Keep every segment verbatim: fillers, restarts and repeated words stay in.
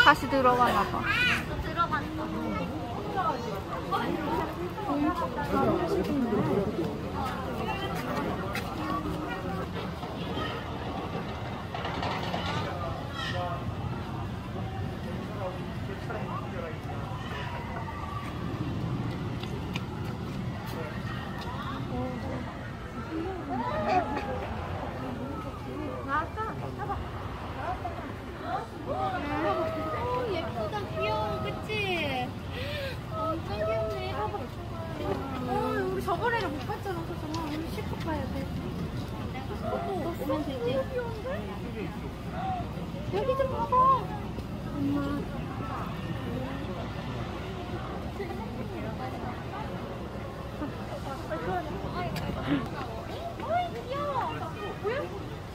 다시 들어가나 봐. 들어갔어. 나왔다. 잡아. 오, 예쁘다. 귀여워. 그치? 엄청 귀엽네. 봐봐. 어, 우리 저번에는 못 봤잖아. 그래서 우리 실컷 봐야 돼. 어, 오면 되지. 너무 귀여운데? 여기 좀 봐봐. 엄마. 어이, 귀여워. 뭐야?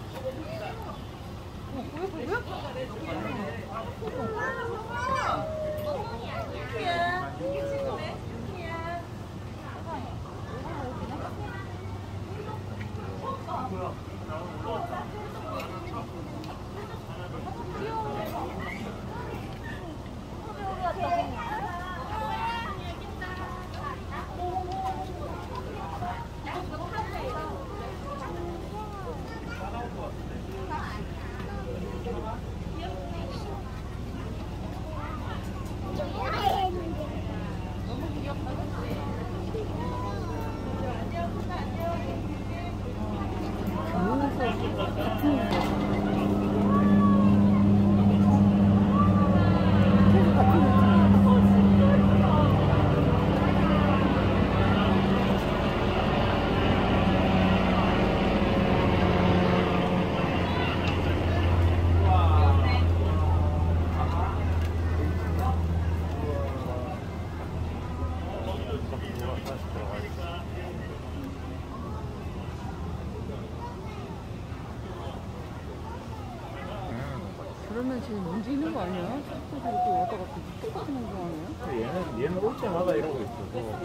그러면 지금 움직이는 거 아니야? 자꾸 이렇게 왔다 갔다 똑같은 행동하네. 얘는 얘는 올 때마다 이러고 있어서.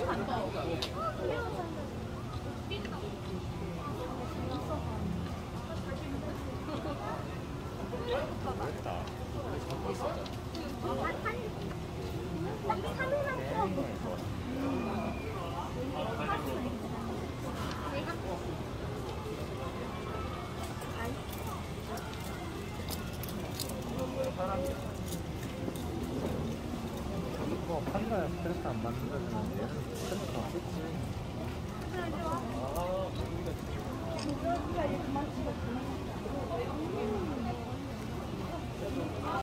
뭐 판사야 스트레스 안 받는다면 얘는 스트레스 받겠지.